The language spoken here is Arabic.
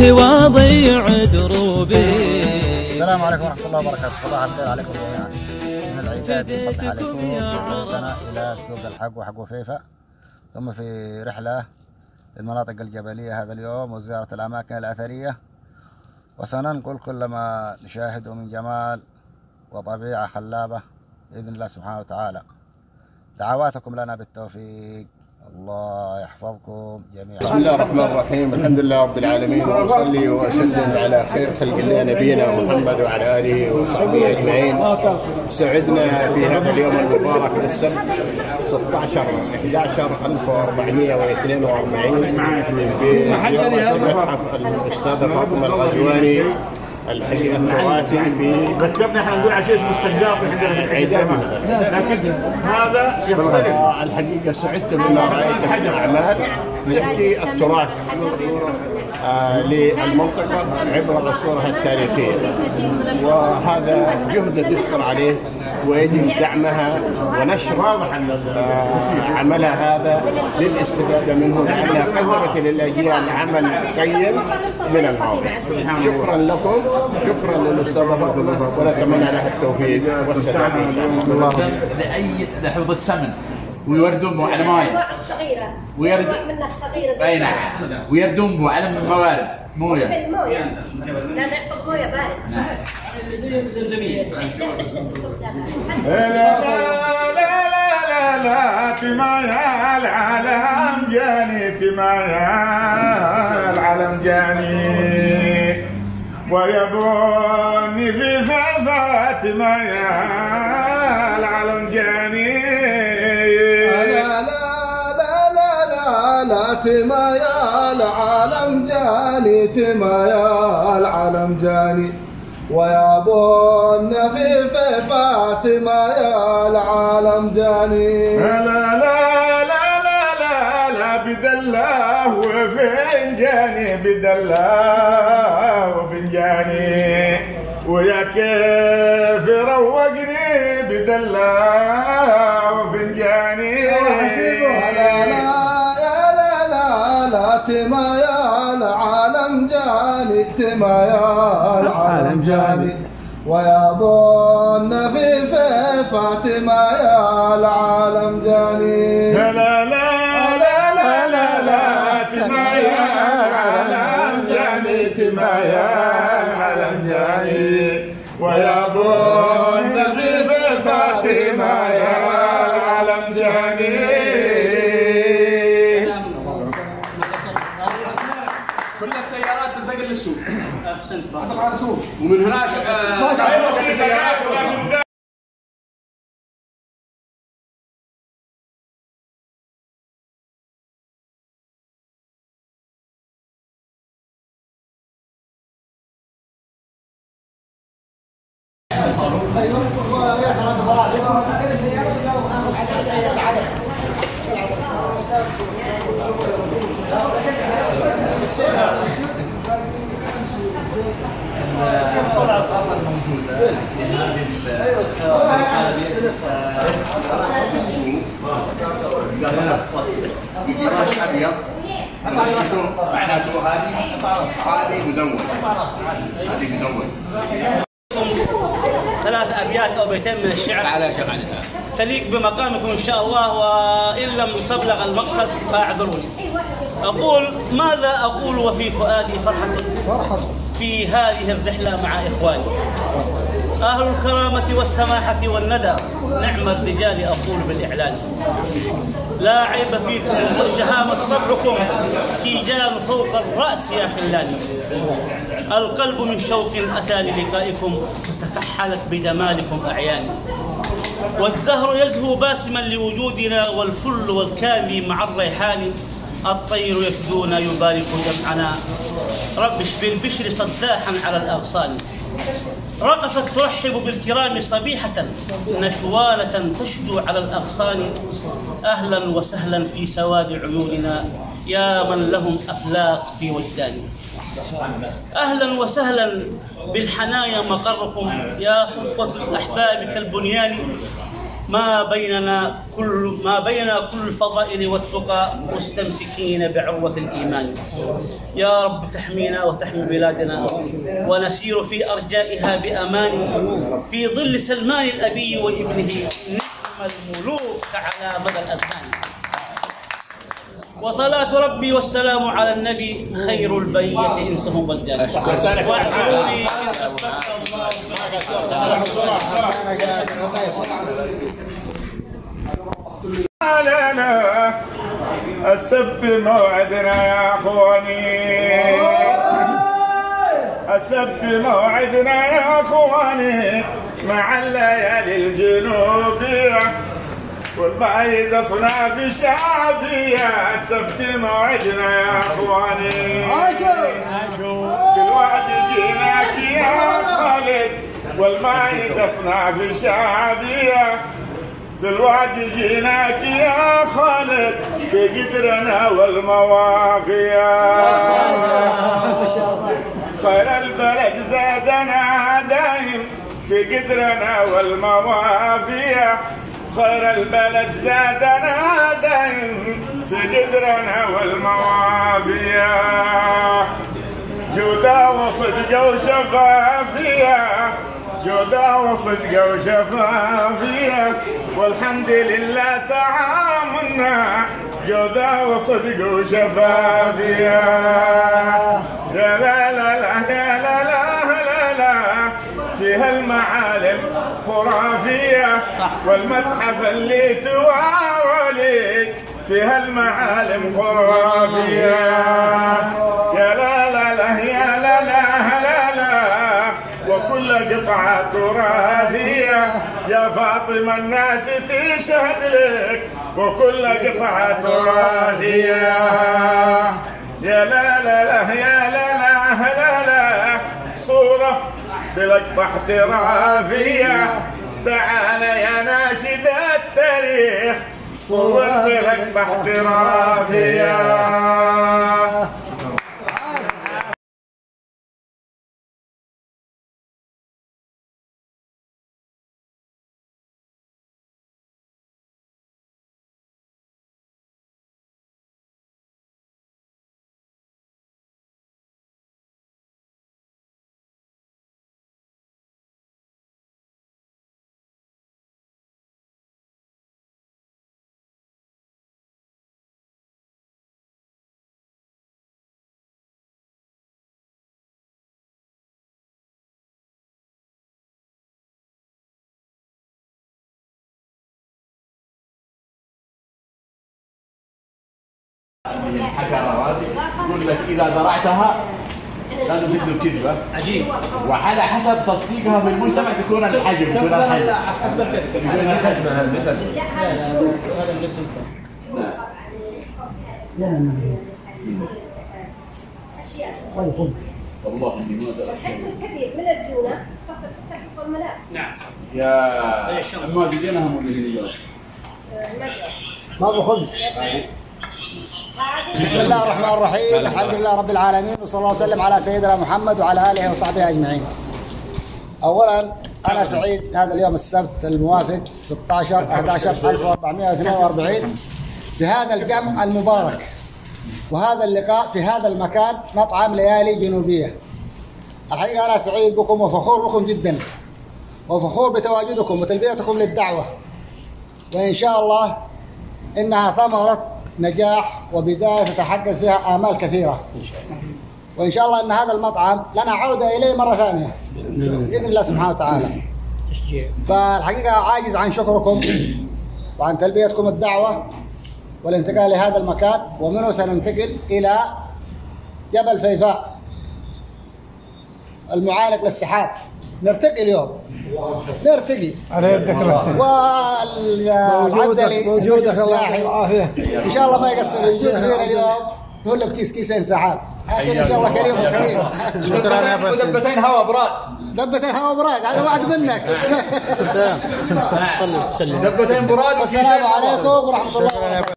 وجهي واضيع دروبي. السلام عليكم ورحمة الله وبركاته، صباح الخير عليكم جميعا. من العيدات نصبح عليكم طريقنا إلى سوق الحق وحق وفيفا، ثم في رحلة للمناطق الجبلية هذا اليوم وزيارة الأماكن الأثرية، وسننقل كل ما نشاهده من جمال وطبيعة خلابة بإذن الله سبحانه وتعالى. دعواتكم لنا بالتوفيق، الله يحفظكم جميعا. بسم الله الرحمن الرحيم، الحمد لله رب العالمين، وأصلي وأسلم على خير خلق الله نبينا محمد وعلى آله وصحبه أجمعين. سعدنا في هذا اليوم المبارك السبت 16/11/1442 بزيارة متحف الأستاذة فاطمة الغزواني التراثي في ذكرنا احنا نقول على شيء اسمه السقاط عندنا، لكن هذا يختلف. الحقيقه سعدت بما رايت من اعمال تحكي التراث للمنطقه عبر عصورها التاريخيه، وهذا جهد تشكر عليه ويجب دعمها ونشر عملها هذا للاستفاده منه، لانها قدمت للاجيال عمل قيم من الماضي. شكرا لكم، شكرا للاستاذه فاطمه، ونتمنى لها التوفيق والسداد ان شاء الله. لحفظ السمن ويوردون به على الماء الصغيره منه صغيره اي نعم، ويردون به على الموارد مويه. لا نحفظ مويه بارد. لا تمايا العالم جاني، تمايا العالم جاني، ويبوني في فاطمة يا العالم جاني. لا تمايا العالم جاني، تمايا العالم جاني، ويابون في فاطمة يا العالم جاني. لا بدله وفنجاني، بدله وفنجاني، ويا كيف روقني بدله وفنجاني. لا تمايا العالم جاني، تمايا العالم جاني، ويابون في فاطمة يا العالم جاني. تمايا العالم جاني، تمايا العالم جاني، ويابون في فاطمة يا العالم جاني. كل السيارات تنتقل للسوق. ومن هناك بفراش ابيض معناته هذه مزوج، هذه مزوج. 3 أبيات أو بيتين من الشعر على شغلها تليق بمقامكم إن شاء الله، وإن لم تبلغ المقصد فاعذروني. أقول ماذا أقول وفي فؤادي فرحة في هذه الرحلة مع إخواني أهل الكرامة والسماحة والندى، نعم الرجال أقول بالإعلان. لا عيب فيكم والشهامة طبعكم، تيجان فوق الرأس يا خلاني. القلب من شوق أتى للقائكم، فتكحلت بجمالكم أعياني. والزهر يزهو باسما لوجودنا، والفل والكاذي مع الريحان. الطير يشدون يبارك جمعنا، ربش بالبشر صداحا على الأغصان. رقصت ترحب بالكرام صبيحة، نشوالة تشدو على الأغصان. أهلا وسهلا في سواد عيوننا، يا من لهم أفلاق في وجدان. أهلا وسهلا بالحنايا مقركم، يا صفوة الأحباب كالبنيان. ما بيننا كل الفضائل والتقى مستمسكين بعروة الإيمان. يا رب تحمينا وتحمي بلادنا ونسير في أرجائها بأمان في ظل سلمان الأبي وابنه نعم الملوك على مدى الأزمان. وصلاة ربي والسلام على النبي خير البرية إنسهم والجن. واعذروني إن أستغفر الله. لنا السبت موعدنا يا اخواني، السبت موعدنا يا اخواني مع الليالي الجنوبيه والبعيد اصناف الشعبيه. السبت موعدنا يا اخواني، بالوعد جيناك يا خالد والبعيد اصناف الشعبية. بالوعد جيناك يا خالد في قدرنا والموافية. خير البلد زادنا دايم في قدرنا والموافية. خير البلد زادنا دايم في قدرنا والموافية. جودة وصدق وشفافية، جودة وصدق وشفافية والحمد لله تعاملنا جودة وصدق وشفافية. يا لا لا لا يا لا لا لا لا فيها المعالم خرافية والمتحف اللي توارلي فيها المعالم خرافية. يا لا لا لا يا لا لا لا لا وكل قطعة تراثية يا فاطمة الناس تشهد لك وكل قطعة تراثية. يا لا لا لا يا لا لا لا لا صورة بلقطة احترافية. تعال يا ناشد التاريخ صور بلقطة احترافية. الحكرة هذه يقول لك إذا زرعتها لازم تكذب كذبة عجيب وعلى حسب تصديقها في المجتمع تكون الحجم تكون الحجم لا حسب الكذب تكون الحجم والله الحجم الكبير من الجونة يستخدم حتى حفظ الملابس. نعم يا أما بديناها مولدين ما بخل. بسم الله الرحمن الرحيم، الحمد لله رب العالمين وصلى الله وسلم على سيدنا محمد وعلى آله وصحبه أجمعين. أولا أنا سعيد هذا اليوم السبت الموافق 16/11/1442 في هذا الجمع المبارك وهذا اللقاء في هذا المكان مطعم ليالي جنوبية. الحقيقة أنا سعيد بكم وفخور بكم جدا وفخور بتواجدكم وتلبيتكم للدعوة، وإن شاء الله إنها ثمرة نجاح وبداية تتحقق فيها آمال كثيرة، وإن شاء الله أن هذا المطعم لنا عودة إليه مرة ثانية بإذن الله سبحانه وتعالى. فالحقيقة عاجز عن شكركم وعن تلبيتكم الدعوة والانتقال لهذا المكان، ومنه سننتقل إلى جبل فيفاء المعالج للسحاب. نرتقي اليوم نرتقي على يدك موجودة الساحل إن شاء الله ما يقصر يوجد فينا اليوم نقول له كيسين سحاب. لكن إن شاء الله كريم وكريم. ودبتين هواء براد دبتين هواء براد هذا وعد منك. صلي دبتين براد. السلام عليكم ورحمة الله وبركاته.